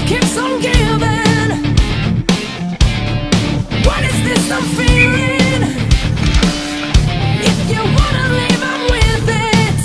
keeps on giving. What is this I'm feeling? If you wanna leave, I'm with it.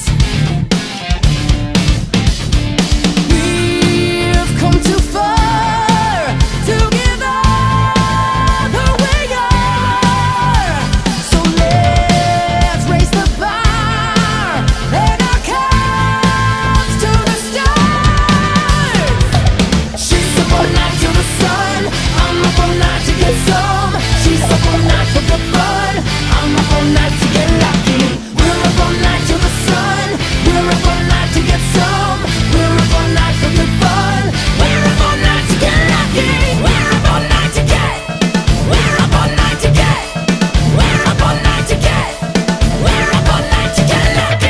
We've come too far together the way we are. So let's raise the bar and our cups to the stars. She's up all night till the sun. I'm up all night to get some. She's up all night for good fun. I'm up all night to get lucky. We're up all night till the sun. We're up all night to get some. We're up all night for good fun. We're up all night to get lucky. We're up all night to get. We're up all night to get. We're up all night to get. We're up all night to get lucky.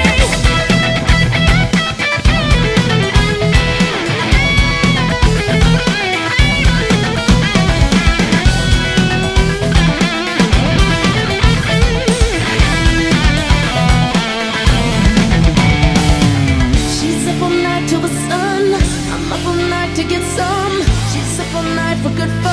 She's up all night till the sun. I'm up all night to get some. She's up all night for good fun.